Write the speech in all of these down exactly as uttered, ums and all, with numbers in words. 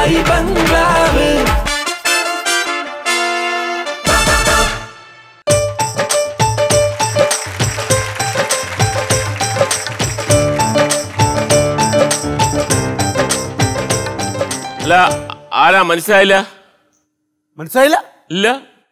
ബംഗ്ലാവ്. അല്ല ആരാ മനസ്സിലായില്ല? മനസ്സിലായില്ല? ഇല്ല.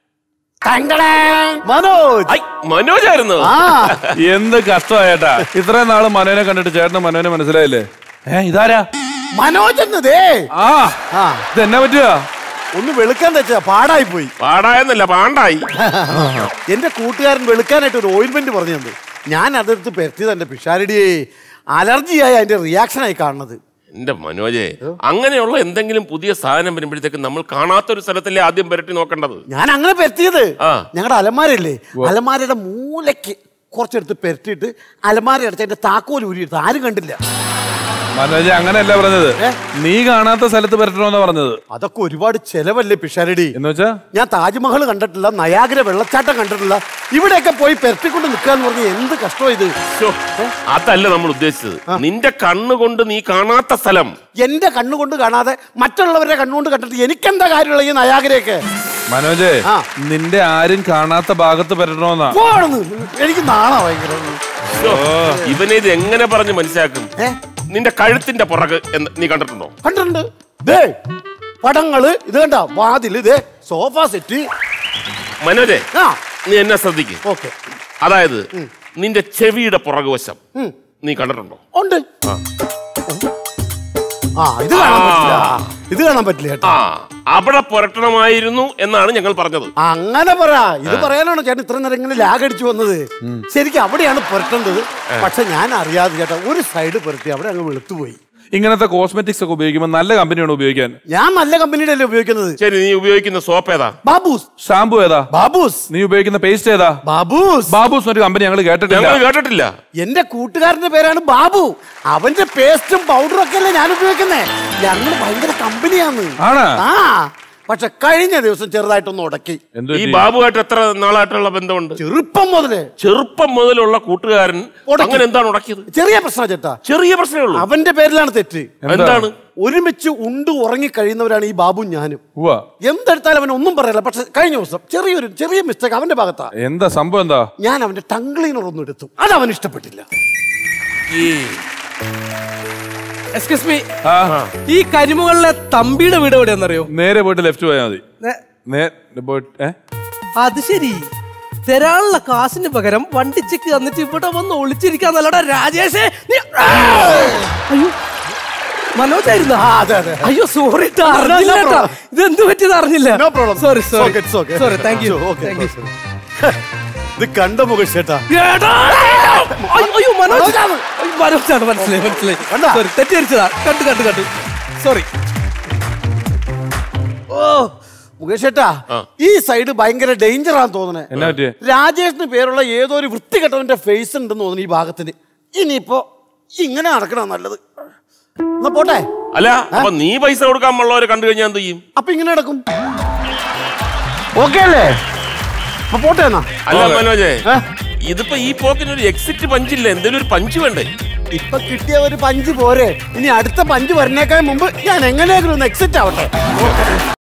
മനോജ്. മനോജായിരുന്നു. എന്ത് കഷ്ടമായേട്ടാ, ഇത്രയും നാള് മനോനെ കണ്ടിട്ട് ചേട്ടന് മനോനെ മനസ്സിലായില്ലേ? ഏ ഇതാരാ? മനോജ് എന്നതേ. ആ ഇതെന്നാ പറ്റുക? ഒന്ന് വെളുക്കാൻ വെച്ചാ പാടായി പോയി. പാടായെന്നല്ല പാണ്ടായി. എന്റെ കൂട്ടുകാരൻ വെളുക്കാനായിട്ട് ഒരു ഓയിൽമെന്റ് പറഞ്ഞു തന്നു. ഞാൻ അതെടുത്ത് പെരത്തിയത് എന്റെ പിഷാരടിയെ അലർജിയായി അതിന്റെ റിയാക്ഷനായി കാണുന്നത്. എന്റെ മനോജെ, അങ്ങനെയുള്ള എന്തെങ്കിലും പുതിയ സാധനം വരുമ്പോഴത്തേക്ക് നമ്മൾ കാണാത്തൊരു സ്ഥലത്തല്ലേ ആദ്യം പുരട്ടി നോക്കേണ്ടത്. ഞാൻ അങ്ങനെ പെരത്തിയത് ഞങ്ങളുടെ അലമാരല്ലേ, അലമാരയുടെ മൂലയ്ക്ക് കുറച്ചെടുത്ത് പെരട്ടിയിട്ട് അലമാര അടച്ച് അതിന്റെ താക്കോൽ ഊരിയെടുത്ത് ആരും കണ്ടില്ല. മനോജ് അങ്ങനെയല്ല പറഞ്ഞത്, നീ കാണാത്ത സ്ഥലത്ത് പരട്ടണമെന്നാ പറഞ്ഞത്. അതൊക്കെ ഒരുപാട് ചെലവല്ലേ പിഷാരടി? എന്ന് വെച്ചാ ഞാൻ താജ്മഹൽ കണ്ടിട്ടില്ല, നയാഗ്ര വെള്ളച്ചാട്ടം കണ്ടിട്ടില്ല, ഇവിടെയൊക്കെ പോയി പെരട്ടിക്കൊണ്ട് നിൽക്കാന്ന് പറഞ്ഞ എന്ത് കഷ്ടം ഇത്. അതല്ല നമ്മൾ ഉദ്ദേശിച്ചത്. നിന്റെ കണ്ണുകൊണ്ട് നീ കാണാത്ത സ്ഥലം എന്റെ കണ്ണുകൊണ്ട് കാണാതെ മറ്റുള്ളവരുടെ കണ്ണുകൊണ്ട് കണ്ടിട്ട് എനിക്കെന്താ കാര്യമുള്ള ഈ നയാഗ്രയൊക്കെ? മനോജേ, നിന്റെ ആരും കാണാത്ത ഭാഗത്ത് പരട്ടണമെന്നാ. എനിക്ക് നാണാ ഭയങ്കര. ഇവനെ ഇത് എങ്ങനെ പറഞ്ഞ് മനസ്സിലാക്കും? നിന്റെ കഴുത്തിന്റെ പുറക് നീ കണ്ടിട്ടുണ്ടോ? കണ്ടിട്ടുണ്ട്. പടങ്ങള് ഇത് കണ്ട, വാതില്, ഇതേ സോഫ സെറ്റ്. മനോജെ, നീ എന്നെ ശ്രദ്ധിക്കും. ഓക്കെ. അതായത് നിന്റെ ചെവിയുടെ പുറകുവശം നീ കണ്ടിട്ടുണ്ടോ? ഉണ്ട്. ആ ഇത് കാണാൻ പറ്റില്ല, ഇത് കാണാൻ പറ്റില്ല കേട്ടോ. അവിടെ പുരട്ടണമായിരുന്നു എന്നാണ് ഞങ്ങൾ പറഞ്ഞത്. അങ്ങനെ പറ. ഇത് പറയാനാണോ ചേട്ടൻ ഇത്ര നേരം ഇങ്ങനെ ലാഗ് അടിച്ചു വന്നത്? ശരിക്കും അവിടെയാണ് പുരട്ടേണ്ടത്. പക്ഷെ ഞാൻ അറിയാതെ ചേട്ടാ ഒരു സൈഡ് പുരട്ടി അവിടെ അങ്ങ് വെളുത്തുപോയി. ഇങ്ങനത്തെ കോസ്മെറ്റിക്സ് ഒക്കെ ഉപയോഗിക്കുമ്പോൾ നല്ല കമ്പനിയാണ് ഉപയോഗിക്കാൻ. ഞാൻ നല്ല കമ്പനിയുടെ അല്ലേ ഉപയോഗിക്കുന്നത്. ശരി, നീ ഉപയോഗിക്കുന്ന സോപ്പ് ഏതാ? ബാബൂസ്. ഷാമ്പു ഏതാ? ബാബൂസ്. നീ ഉപയോഗിക്കുന്ന പേസ്റ്റ് ഏതാ? ബാബൂസ്. ബാബൂസ് ഒരു കമ്പനി ഞങ്ങൾ കേട്ടിട്ടില്ല. കേട്ടിട്ടില്ല. എന്റെ കൂട്ടുകാരന്റെ പേരാണ് ബാബു. അവന്റെ പേസ്റ്റും പൗഡറും ഒക്കെ അല്ലേ ഞാൻ ഉപയോഗിക്കുന്നേ. ഞങ്ങൾ ഭയങ്കര കമ്പനിയാണ്. ആ പക്ഷെ കഴിഞ്ഞ ദിവസം ചെറുതായിട്ടൊന്ന് ഉടക്കി. ഈ ബാബുവായിട്ട് എത്ര നാളായിട്ടുള്ള ബന്ധമുണ്ട്? ചെറുപ്പം മുതലേ. ചെറുപ്പം മുതലുള്ള കൂട്ടുകാരൻ അങ്ങനെ എന്താണ് ഉടക്കിയത്? ചെറിയ പ്രശ്നം ചേട്ടാ, ചെറിയ പ്രശ്നമേ ഉള്ളൂ. അവന്റെ പേരിലാണ് തെറ്റ്. എന്താണ്? ഒരുമിച്ച് ഉണ്ട് ഉറങ്ങി കഴിയുന്നവരാണ് ഈ ബാബു ഞാനും. എന്തെടുത്താലും അവൻ ഒന്നും പറയല്ല. പക്ഷെ കഴിഞ്ഞ ദിവസം ചെറിയൊരു ചെറിയ മിസ്റ്റേക്ക് അവന്റെ ഭാഗത്താ. എന്താ സംഭവം? എന്താ? ഞാൻ അവന്റെ ടങ് ക്ലീനർ ഒന്നും എടുത്തു, അത് അവൻ ഇഷ്ടപ്പെട്ടില്ല. എക്സ്ക്യൂസ് മീ, ഈ കരിമുകളിലെ തമ്പിയുടെ വീട് എവിടെയാണെന്നറിയോ? നേരെ പോയിട്ട് ലെഫ്റ്റ് പോയാൽ മതി. അത് ശരി. തരാനുള്ള കാശിന് പകരം വണ്ടി ചെക്ക് തന്നിട്ട് ഇവിടെ വന്ന് ഒളിച്ചിരിക്കാൻ നല്ലടാ രാജേഷേ. അയ്യോ മനോജായിരുന്നു. അയ്യോ സോറി, ഇതെന്ത് പറ്റിയത് അറിഞ്ഞില്ല. Sorry sorry sorry thank you thank you. ഇത് കണ്ട മുഖേഷ് ചേട്ടാ. അയ്യോ മനോജാണ് മനോജാണ് മനസ്സിലായി മനസ്സിലായി. സോറി തെറ്റിദ്ധരിച്ചതാ. കണ്ടു കണ്ടു കണ്ടു സോറി. ഓ മുകേഷ് ചേട്ടാ, ഈ സൈഡ് ഭയങ്കര ഡേഞ്ചർ ആണെന്ന് തോന്നണേ. രാജേഷിന് പേരുള്ള ഏതോ ഒരു വൃത്തികെട്ടവന്റെ ഫേസ് ഉണ്ടെന്ന് തോന്നുന്നു ഈ ഭാഗത്തിന്. ഇനിയിപ്പോ ഇങ്ങനെ നടക്കണ നല്ലത്. എന്നാ പോട്ടെ. അല്ല അപ്പൊ നീ പൈസ കൊടുക്കാൻ ഉള്ളവരെ കണ്ടു കഴിഞ്ഞാൽ എന്ത് ചെയ്യും? അപ്പൊ ഇങ്ങനെ നടക്കും. ഓക്കെ അല്ലേ? അപ്പൊ പോട്ടെ എന്നാ. അല്ല മനോജേ, ഇതിപ്പോ ഈ പോക്കിനൊരു എക്സിറ്റ് പഞ്ചില്ല, എന്തെങ്കിലും ഒരു പഞ്ച് വേണ്ടേ? ഇപ്പൊ കിട്ടിയ ഒരു പഞ്ച് പോരെ. ഇനി അടുത്ത പഞ്ച് വരുന്നേക്കാൾ മുമ്പ് ഞാൻ എങ്ങനെയെങ്കിലും ഒന്ന് എക്സിറ്റ് ആവട്ടെ.